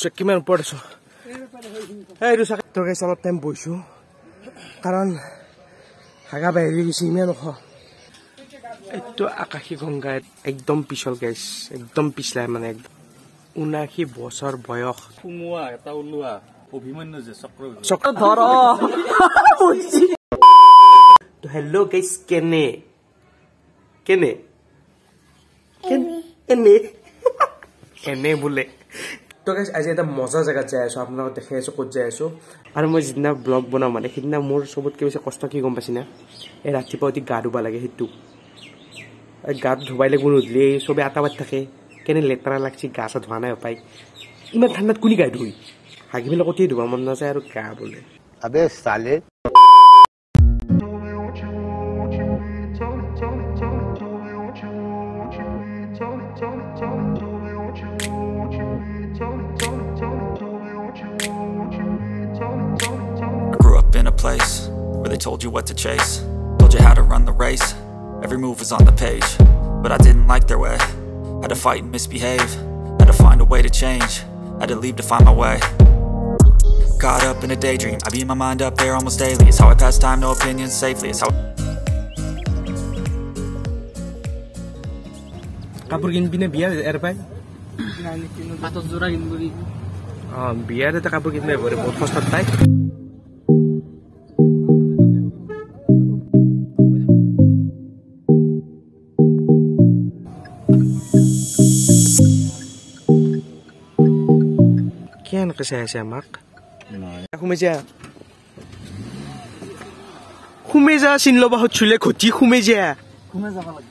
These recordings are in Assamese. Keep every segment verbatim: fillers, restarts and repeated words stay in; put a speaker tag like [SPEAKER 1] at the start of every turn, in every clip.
[SPEAKER 1] আছো কিমান ওপৰত আছো এইটো চাগে তো গাইছ অলপ টাইম বহিছো কাৰণ হাগা বাহিৰ গৈছে ইমান ওখ এইটো আকাশী গংগা একদম পিছল গাইছ একদম পিছলাই মানে ঊনাশী বছৰ বয়স
[SPEAKER 2] সুমুৱা এটা ওলোৱা অভিমন্যু যে চক্ৰ
[SPEAKER 1] চক্ৰ ধৰ তো হেল্ল' গাইছ কেনে কেনে কেনে এনে বোলে তো গাইছ আজি এটা মজা জেগাত যাই আছো আপোনালোকক দেখাই আছো ক'ত যাই আছো আৰু মই যিদিনা ব্লগ বনাওঁ মানে সেইদিনা মোৰ চবতকৈ বেছি কষ্ট কি গম পাইছি না এই ৰাতিপুৱা অতি গা ধুব লাগে সেইটো গাত ধুবাই লাগিব নুধলি চবে আটা বাট থাকে কেনে লেতেৰা লাগছি গা চা ধোৱা নাই পাই ইমান ঠাণ্ডাত কোনি গা ধুই হাগি পেলাই কঠিয়ে ধুবা মন নাযায় আৰু গা বোলে
[SPEAKER 3] আবে সালে
[SPEAKER 4] Place where they told you what to chase, told you how to run the race, every move was on the page, but I didn't like their way, had to fight and misbehave, had to find a way to change, had to leave to find my way, caught up in a daydream, I beat my mind up there almost daily, it's how I pass time, no opinions safely, it's how
[SPEAKER 1] কাপোৰ কিনবি নে বিয়া এৰ পাই
[SPEAKER 2] হাতত জোৰা কিনবি
[SPEAKER 1] অ বিয়াৰ এটা কাপোৰ কিনবি বহুত সস্তাত পাই কেন কৈছে আছে আমাক সুমে যা সুমে যা চিন ল'বা চুলে ঘটি সুমে যা
[SPEAKER 2] ঘুমে যাব লাগিব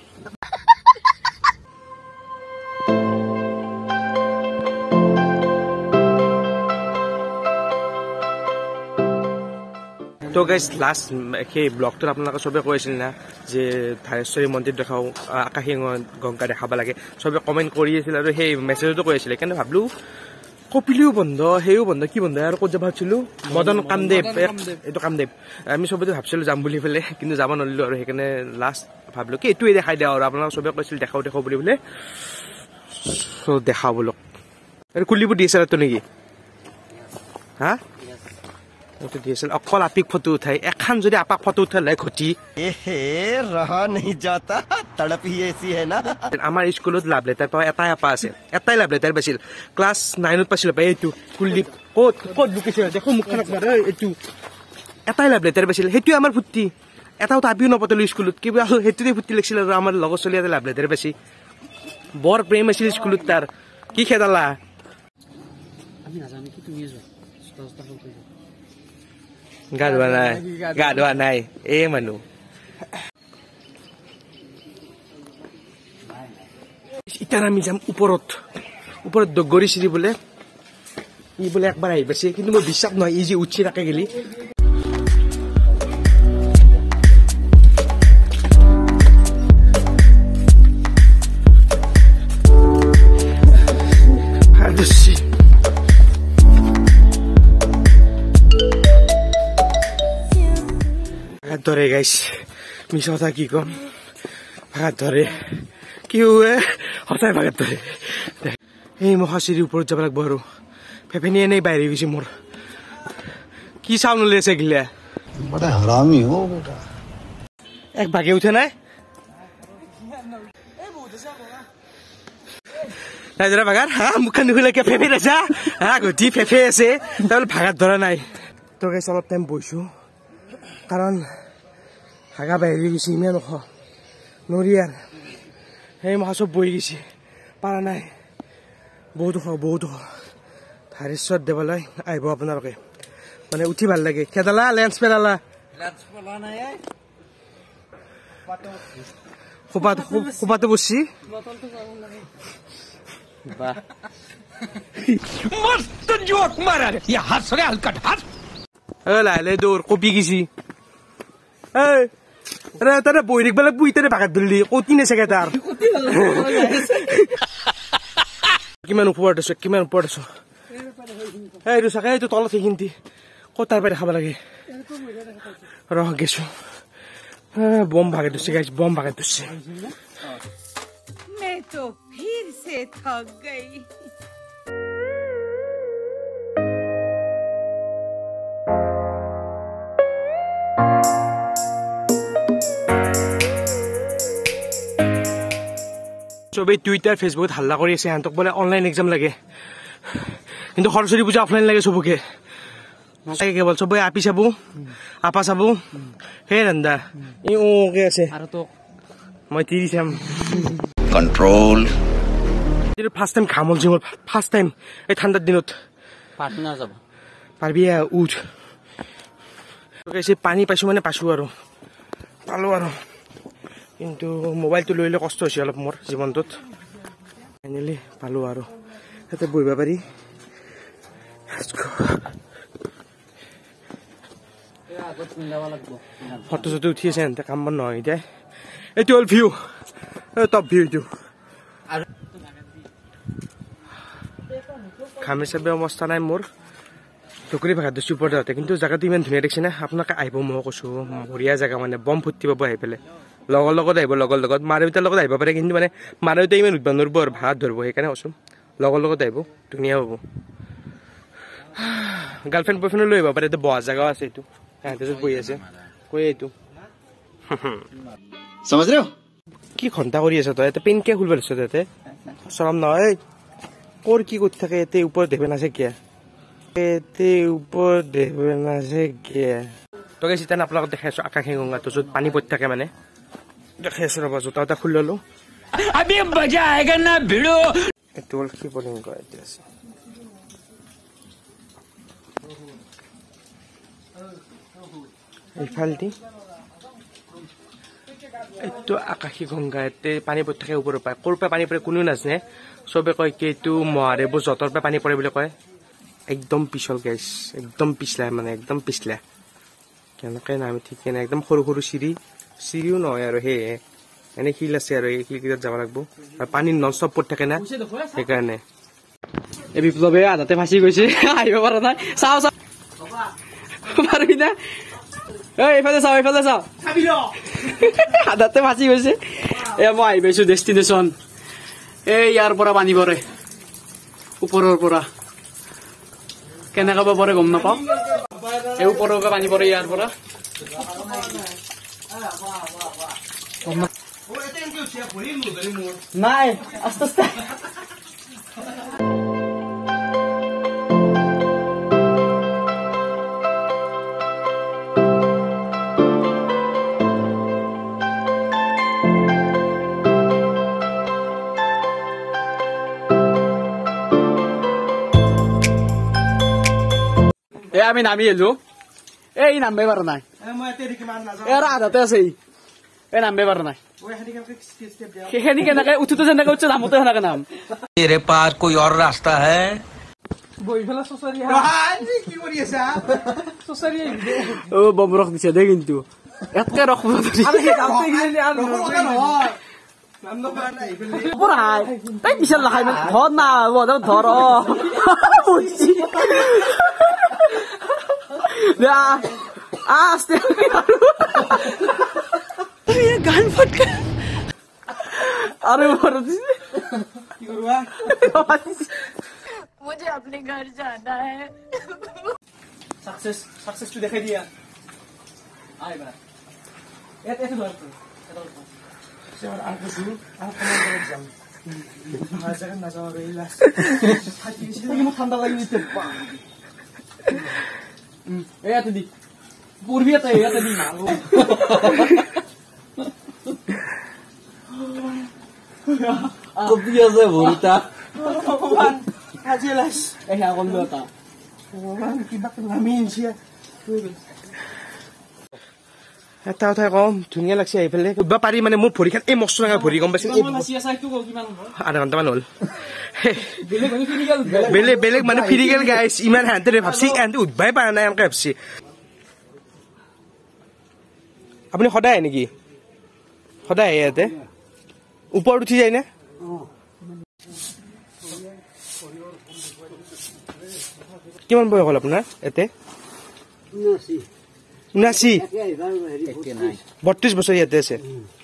[SPEAKER 1] তো গাইজ লাষ্ট সেই ব্লগটোত আপোনালোকে চবে কৈছিল না যে ধাৰেশ্বৰী মন্দিৰ দেখাওঁ আকাশী গংগা দেখাব লাগে চবে কমেণ্ট কৰি আছিল আৰু সেই মেছেজতো কৈ আছিলে সেইকাৰণে ভাবিলো কপিলিও বন্ধ সেইও বন্ধ কি বন্ধ আৰু ক'ত যাব ভাবিছিলো মদন কামদেৱ এইটো কামদেৱ আমি চবেতো ভাবিছিলো যাম বুলি পেলাই কিন্তু যাব নোৱাৰিলো আৰু সেইকাৰণে লাষ্ট ভাবিলো কি এইটোৱে দেখাই দিওঁ আৰু আপোনালোকে চবে কৈছিল দেখাও দেখাও বুলি বোলে চ' দেখাও বোলক আৰু কুলিবোৰ দি আছে তো নেকি হা অকল আপিক ফটো উঠাই এখন যদি আপাক ফটো উঠালে ঘটি আমাৰ স্কুলত লাভ লেটাৰ পাওঁ এটাই আপা আছে এটাই লাভ লেটাৰ পাইছিল ক্লাছ নাইনত পাইছিল পাই এইটো কুলদীপ ক'ত ক'ত লুকিছিল দেখো মুখখনক মাৰে এইটো এটাই লাভ লেটাৰ পাইছিল সেইটোৱে আমাৰ ফুৰ্তি এটাও তাপিও নপতালো স্কুলত কিবা সেইটোতে ফুৰ্তি লাগিছিল আৰু আমাৰ লগৰ ছোৱালী এটা লাভ লেটাৰ পাইছি বৰ প্ৰেম আছিল স্কুলত তাৰ কি খেদালা
[SPEAKER 2] আমি নাজানো কি তুমি
[SPEAKER 1] গা ধোৱা নাই গা ধোৱা নাই এই মানুহ ইটাৰ আমি যাম ওপৰত ওপৰত দগৰী চিৰি বোলে ই বোলে একবাৰ আহি পাইছে কিন্তু মই বিশ্বাস নহয় ই যে উঠি থাকে গেলি ধরে গাইছ মিছা কথা কি কম ভাগাত ধরে কি হুয়ে সঁচাই ভাগাত ধরে এই মহাচিৰিৰ ওপৰত যাব লাগিব আৰু ফেফেনি এনেই বাহিৰ গৈছে মোৰ কি চাউন লৈ আছে গিলা
[SPEAKER 3] বড়া হাৰামি হো বেটা
[SPEAKER 1] এক ভাগে উঠে নাই নাই ধৰা ভাগাত হা মুখখন নুখুলাকে ফেফে আছে হা ঘটি ফেফে আছে তাৰমানে ভাগাত ধৰা নাই তো গাইছ অলপ টাইম বহিছো কাৰণ হাগা বাহিৰ গৈছে ইমান ওখ নৰি আৰু সেই মহা চব বহি গৈছে পাৰা নাই বহুত ওখ বহুত ওখ ধাৰেশ্বৰ দেৱালয় আহিব আপোনালোকে মানে উঠি ভাল লাগে খেদালা লেন্স পেলালা খোপাটো বসছি মস্ত জোক মাৰা ইয়া হাস রে হালকাট হাস লাইলে দৌৰ কপি গেছি এই রে তারে বৈরিক বেলা বুইতে ভাগাত ধরলি কতি নে চাগে তাৰ কিমান ওপৰত আছো কিমান ওপৰত আছো এইটো চাগে এইটো তলত সেইখিনি ক'ত তাৰ পৰা দেখাব লাগে ৰহ গেছো বম ভাগাত ধৰছে গাইছ বম ভাগাত ধৰছে
[SPEAKER 5] मैं तो फिर से थक गई
[SPEAKER 1] চবেই টুইটাৰ ফেচবুকত হাল্লা কৰি আছে সিহঁতক বোলে অনলাইন এক্সাম লাগে কিন্তু সৰস্বতী পূজা অফলাইন লাগে চবকে কেৱল চবেই আপি চাব আপা চাব সেই ৰান্দা ই ওকে আছে
[SPEAKER 2] আৰু তো
[SPEAKER 1] মই তিৰি চাম
[SPEAKER 3] कंट्रोल
[SPEAKER 1] ফাৰ্ষ্ট টাইম ঘাম হ'ল মোৰ ফাৰ্ষ্ট টাইম এই ঠাণ্ডাৰ দিনত
[SPEAKER 2] পাৰ্টনাৰ যাব
[SPEAKER 1] পাৰবি উঠ পানী পাইছোঁ মানে পাইছোঁ আৰু পালোঁ আৰু কিন্তু মোবাইলটো লৈ লৈ কষ্ট হৈছে অলপ মোৰ জীৱনটোত ফাইনেলি পালোঁ আৰু তাতে বহিব পাৰি ফটো চটো উঠি আছে এনে কাম বন নহয় এতিয়া এইটো হ'ল ভিউ টপ ভিউ এইটো ঘামে চাবে অৱস্থা নাই মোৰ টুকুৰি ভাষাত দিছোঁ ওপৰত যাওঁতে কিন্তু জেগাটো ইমান ধুনীয়া দেখিছে না আপোনালোকে আহিব মই কৈছোঁ বঢ়িয়া জেগা মানে বম ফূৰ্তি পাব আহি পেলাই লগৰ লগত আহিব লগৰ লগত মা দেউতাৰ লগত আহিব পাৰে কিন্তু মানে মা দেউতাই ইমান উদ্ভাৱ নৰিব আৰু ভাত ধৰিব সেইকাৰণে কৈছোঁ লগৰ লগত আহিব ধুনীয়া হ'ব গাৰ্লফ্ৰেণ্ড বয়ফ্ৰেণ্ডো লৈ আহিব পাৰে এইটো বহা জেগাও আছে এইটো সিহঁতে য'ত বহি আছে কৈ এইটো
[SPEAKER 3] समझ रहे हो
[SPEAKER 1] কি ঘণ্টা কৰি আছ তই ইয়াতে পেনকে খুলিব দিছ তাতে চৰম নহয় ক'ৰ কি কৰি থাকে ইয়াতে ওপৰত দেখিব নাছে কিয় ইয়াতে ওপৰত দেখিব নাছে কিয় তই চিন্তা আপোনালোকক দেখাই আছোঁ আকাশী গংগাটো য'ত পানী পৰি থাকে মানে দেখাই আছোঁ ৰ'বা জোতা এটা খুলি ল'লোঁ এইটো হ'ল শিৱলিংগ এতিয়া আছে এইফালেদি এইটো আকাশী গংগা ইয়াতে পানী পৰি থাকে ওপৰৰ পৰা ক'ৰ পৰা পানী পৰে কোনেও নাজানে চবে কয় কি এইটো মহাদেৱৰ জতৰ পৰা পানী পৰে বুলি কয় একদম পিছল গাইছ একদম পিছলা মানে একদম পিছলা কেনেকৈ নামি ঠিকে নাই একদম সৰু সৰু চিৰি চিৰিও নহয় আৰু সেয়ে এনে শিল আছে আৰু এই শিলকেইটাত যাব লাগিব আৰু পানী নন ষ্টপ পৰি থাকে না সেইকাৰণে
[SPEAKER 2] এই বিপ্লৱে আধাতে ফাঁচি গৈছে আহিব পৰা নাই চাওঁ চাওঁ পাৰবি না এইফালে চাওঁ এইফালে চাওঁ আধাতে ফাঁচি গৈছে এ মই আহি পাইছো ডেষ্টিনেশ্যন এই ইয়াৰ পৰা পানী পৰে ওপৰৰ পৰা কেনেকৈ পৰে গম নাপাওঁ এই ওপৰৰ পৰা পানী পৰে ইয়াৰ পৰা নাই আস্তে আস্তে এ আমি নামি এলো এই নামবে পাৰা নাই এ আৰু আধাতে আছে এই নামবে পাৰা নাই সেইখিনি কেনেকে উঠোতে যেনেকে উঠছে নামোতে সেনেকে নাম
[SPEAKER 3] तेरे पास कोई और रास्ता है
[SPEAKER 2] অ বম ৰস দিছে দে কিন্তু এতকে ৰস তাই বিশাল লাখাই ধৰ না ধৰ আস্তে গান ফটকা अरे
[SPEAKER 5] मुझे अपने घर जाना है
[SPEAKER 2] सक्सेस सक्सेस तो दिखाई दिया आए बार ये ये तो बात
[SPEAKER 1] सर आगे शुरू आप कमेंट कर एग्जाम आज जगह ना जाओ रे लास्ट
[SPEAKER 2] ये मत ठंडा लगी इतने ए ये तो दी पूर्वी तो ये तो दी Kopinya saya buta.
[SPEAKER 1] ভগৱান আজি লাষ্ট
[SPEAKER 2] Eh aku lupa.
[SPEAKER 1] ভগৱান কিবা নামিন সিয়া এটা কথা কম ধুনীয়া লাগছে আহি পেলাই উঠবা পাৰি মানে মোৰ ভৰিখন এই মস্ত ডাঙৰ ভৰি গম পাইছে আধা ঘণ্টামান হ'ল বেলেগ বেলেগ মানে ফিৰি গেল গাইছ ইমান হেঁতে ভাবছি এহেঁতে উঠবাই পাৰা নাই এনেকৈ ভাবছি আপুনি সদায় আহে নেকি সদায় আহে ইয়াতে ওপৰত উঠি যায় নে কিমান বয়স হ'ল আপোনাৰ ইয়াতে ঊনাশী বত্ৰিশ বছৰ ইয়াতে আছে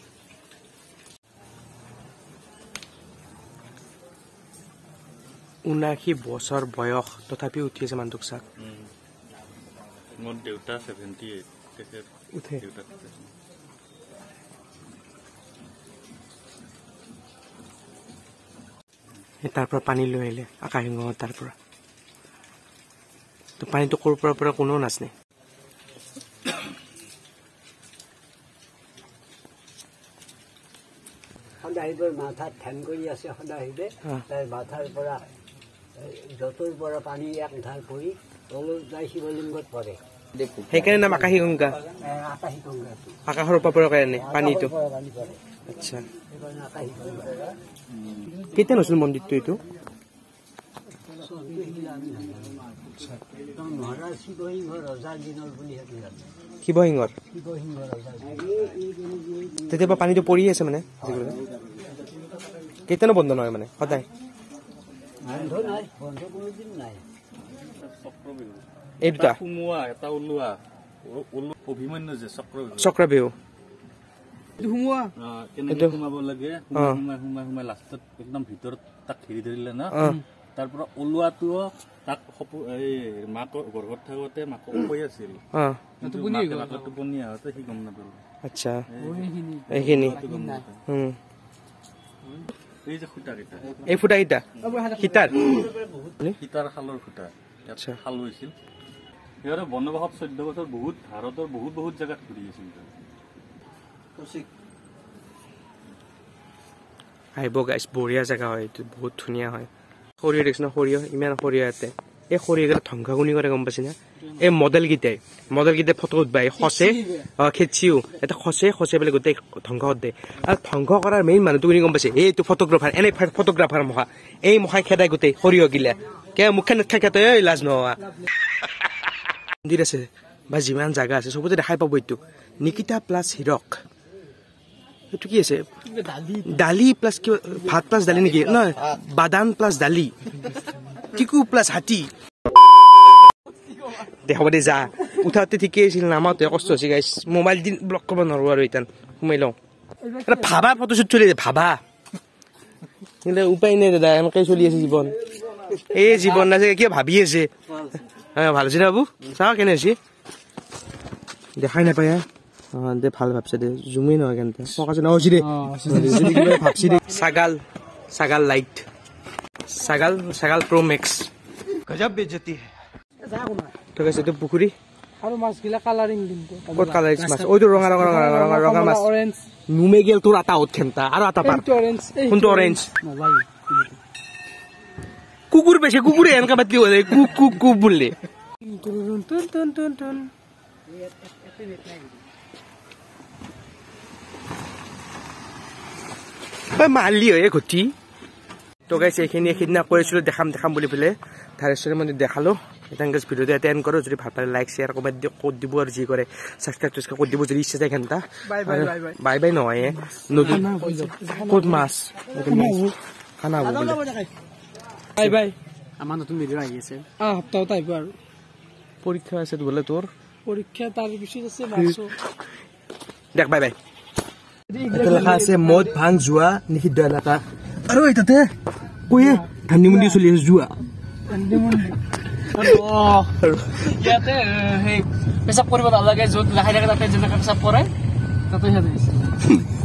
[SPEAKER 1] ঊনাশী বছৰ বয়স তথাপিও উঠি আছে মানুহটোক চাক
[SPEAKER 6] মোৰ দেউতা ছেভেণ্টি এইট তেখেত
[SPEAKER 1] উঠে
[SPEAKER 6] দেউতা
[SPEAKER 1] তাৰ পৰা পানী লৈ আহিলে আকাশিংহ তাৰ পৰা তো পানীটো ক'ৰ পৰা পৰা কোনো নাচনে
[SPEAKER 7] সদায়বোৰ মাথাত ধ্যান কৰি আছে সদায়বে তাৰ মাথাৰ পৰা যতৰ পৰা পানী এক ধাৰ পৰি তলত যাই শিৱলিংগত পৰে
[SPEAKER 1] সেইকাৰণে নাম আকাশী গংগা
[SPEAKER 7] আকাশী গংগা
[SPEAKER 1] আকাশৰ ওপৰৰ কাৰণে পানীটো আচ্ছা কেতিয়া নছিল মন্দিৰটো এইটো
[SPEAKER 7] মহাৰাজ শিৱসিংহ ৰজাৰ দিনৰ বুলি
[SPEAKER 1] শিৱসিংহৰ
[SPEAKER 7] শিৱসিংহ ৰজাৰ
[SPEAKER 1] তেতিয়া পৰা পানীটো পৰি আছে মানে কেতিয়ানো বন্ধ নহয় মানে সদায়
[SPEAKER 7] বন্ধ নাই বন্ধ কোনোদিন নাই
[SPEAKER 1] এই দুটা
[SPEAKER 6] সোমোৱা এটা ওলোৱা অভিমন্যু যে চক্ৰ
[SPEAKER 1] চক্ৰ বিহু
[SPEAKER 2] সোমোৱা
[SPEAKER 6] কেনেকে সোমাব লাগে সোমাই সোমাই সোমাই লাষ্টত একদম ভিতৰত তাক ঘেৰি ধৰিলে না তাৰ পৰা ওলোৱাটো তাক এই মাকৰ গৰ্ভত থাকোঁতে মাকক কৈ আছিল মাকৰ টোপনি আহোঁতে সি গম নাপালে
[SPEAKER 1] আচ্ছা এইখিনি
[SPEAKER 6] এই যে খুঁটাকেইটা
[SPEAKER 1] এই ফুটাকেইটা সীতাৰ
[SPEAKER 6] সীতাৰ শালৰ খুঁটা ইয়াত শাল হৈছিল সিহঁতে বনবাসত চৈধ্য বছৰ বহুত ভাৰতৰ বহুত বহুত জেগাত ঘূৰি আছিল
[SPEAKER 1] আহিব গাইছ বঢ়িয়া জেগা হয় এইটো বহুত ধুনীয়া হয় সৰিয়হ দেখিছ না সৰিয়হ ইমান সৰিয়হ ইয়াতে এই সৰিয়হকেইটা ধ্বংসাগুনি কৰে গম পাইছি না এই মডেলকেইটাই মডেলকেইটাই ফটো উঠবাই খচে খেচিও এটা খচে খচে পেলাই গোটেই ধ্বংস দিয়ে আৰু ধ্বংস কৰাৰ মেইন মানুহটো কোনে গম পাইছে এইটো ফটোগ্ৰাফাৰ এনে ফটোগ্ৰাফাৰ মহা এই মহাই খেদাই গোটেই সৰিয়হ গিলা কে মুখে নেথাকে তই এই লাজ নোহোৱা মন্দিৰ আছে বা যিমান জাগা আছে চবতে দেখাই পাব এইটো নিকিতা প্লাছ হিৰক এইটো কি আছে দালি প্লাছ কি ভাত প্লাছ দালি নেকি নহয় বাদাম প্লাছ দালি কিকু প্লাছ হাতী দেখাব দে যা উঠাতে ঠিকেই আছিল নামাওঁতে কষ্ট হৈছে গাইছ মোবাইল দিন ব্লক কৰিব নোৱাৰো আৰু এতিয়া সোমাই লওঁ ভাবা ফটোশ্বুট চলি আছে ভাবা কিন্তু উপায় নাই দাদা এনেকৈ চলি আছে জীৱন এই জীৱন না কিয় ভাবি আছে ভাল হৈছে বাবু চাওঁ কেনে হৈছে দেখাই নাপায় দে ভাল ভাবছে দে জুমেই নহয় কেনে পকাছে নহৈছে দে ভাবছি দে ছাগাল ছাগাল লাইট ছাগাল ছাগাল প্ৰ' মেক্স গজব বেজতি ঠিক আছে এইটো পুখুৰী
[SPEAKER 2] আৰু মাছগিলা কালাৰিং কিন্তু
[SPEAKER 1] ক'ত কালাৰিং মাছ ওইটো ৰঙা ৰঙা ৰঙা ৰঙা ৰঙা মাছ
[SPEAKER 2] অৰেঞ্জ
[SPEAKER 1] নুমে গেল তোৰ আটা উঠ খেমতা আৰু আটা পাৰ
[SPEAKER 2] অৰেঞ্জ
[SPEAKER 1] কোনটো অৰেঞ্জ কুকুৰ বেছি কুকুৰে এনেকা বাতলি হৈ যায় কুক কুক কুক বুলিলে মাৰলি হয় ঘটি তো গাইছে এইখিনি সেইদিনা কৰিছিলোঁ দেখাম দেখাম বুলি পেলাই ধাৰেশ্বৰী মন্দিৰ দেখালোঁ এতিয়া গাইছ ভিডিঅ'টো এটেণ্ড কৰোঁ যদি ভাল পালে লাইক শ্বেয়াৰ কমেণ্ট দিয়ক ক'ত দিব আৰু যি কৰে ছাবস্ক্ৰাইব টাবস্ক্ৰাইব ক'ত দিব যদি ইচ্ছা যায় ঘণ্টা বাই বাই নহয় নদী ক'ত মাছ খানা হ'ব বোলে
[SPEAKER 2] বাই বাই আমাৰ নতুন ভিডিঅ' আহি আছে অ সপ্তাহত আহিব আৰু
[SPEAKER 1] পৰীক্ষা আছে বোলে তোৰ
[SPEAKER 2] পৰীক্ষা তাৰ পিছত আছে মাছো
[SPEAKER 1] দেখ বাই বাই লেখা আছে মদ ভাং যোৱা নিষিদ্ধ এলেকা আৰু এই তাতে কৈয়ে ধান্দি মন্দিৰ চলি আছে যোৱা
[SPEAKER 2] ইয়াতে সেই পেচাব কৰিব নালাগে য'ত লাহে লাহে তাতে যেনেকৈ পেচাব কৰে তাতে